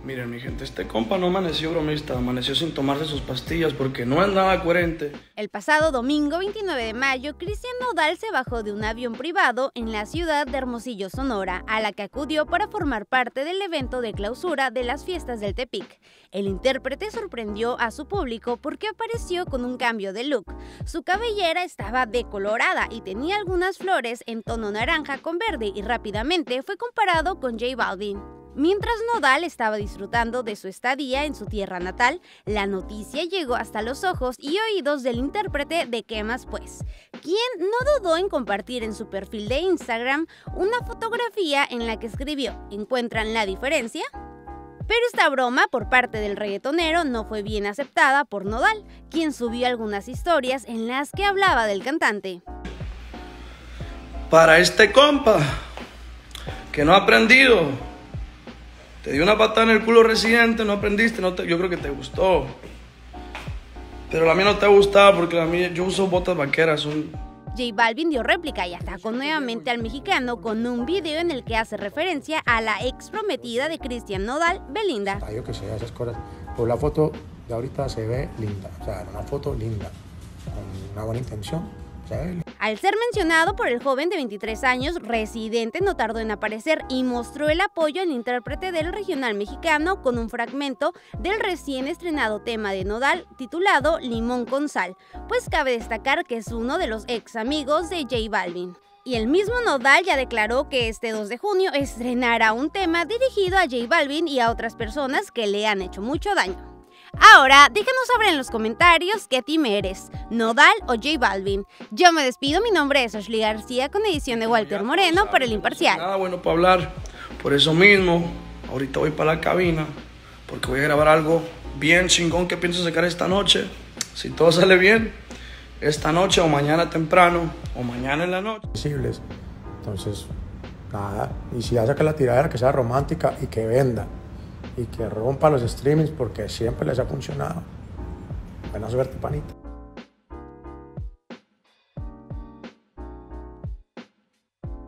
Miren, mi gente, este compa no amaneció bromista, amaneció sin tomarse sus pastillas porque no es nada coherente. El pasado domingo 29 de mayo, Cristian Nodal se bajó de un avión privado en la ciudad de Hermosillo, Sonora, a la que acudió para formar parte del evento de clausura de las fiestas del Tepic. El intérprete sorprendió a su público porque apareció con un cambio de look. Su cabellera estaba decolorada y tenía algunas flores en tono naranja con verde y rápidamente fue comparado con J Balvin. Mientras Nodal estaba disfrutando de su estadía en su tierra natal, la noticia llegó hasta los ojos y oídos del intérprete de ¿Qué más pues?, quien no dudó en compartir en su perfil de Instagram una fotografía en la que escribió ¿encuentran la diferencia? Pero esta broma por parte del reggaetonero no fue bien aceptada por Nodal, quien subió algunas historias en las que hablaba del cantante. Para este compa, que no ha aprendido, te dio una patada en el culo Residente, no aprendiste, yo creo que te gustó. Pero la mía no te ha gustado porque la mía, yo uso botas vaqueras. J Balvin dio réplica y atacó nuevamente al mexicano con un video en el que hace referencia a la ex prometida de Cristian Nodal, Belinda. Yo que sé, esas cosas. Pues la foto de ahorita se ve linda, o sea, una foto linda, con una buena intención. Al ser mencionado por el joven de 23 años, Residente no tardó en aparecer y mostró el apoyo al intérprete del regional mexicano con un fragmento del recién estrenado tema de Nodal titulado Limón con Sal, pues cabe destacar que es uno de los ex amigos de J Balvin. Y el mismo Nodal ya declaró que este 2 de junio estrenará un tema dirigido a J Balvin y a otras personas que le han hecho mucho daño. Ahora, déjanos saber en los comentarios qué team eres, Nodal o J Balvin. Yo me despido, mi nombre es Ashley García con edición de Walter Moreno para El Imparcial. Nada bueno para hablar, por eso mismo, ahorita voy para la cabina, porque voy a grabar algo bien chingón que pienso sacar esta noche. Si todo sale bien, esta noche o mañana temprano, o mañana en la noche. Entonces, nada, y si ya saca la tiradera que sea romántica y que venda. Y que rompa los streamings porque siempre les ha funcionado. Buena suerte, panita.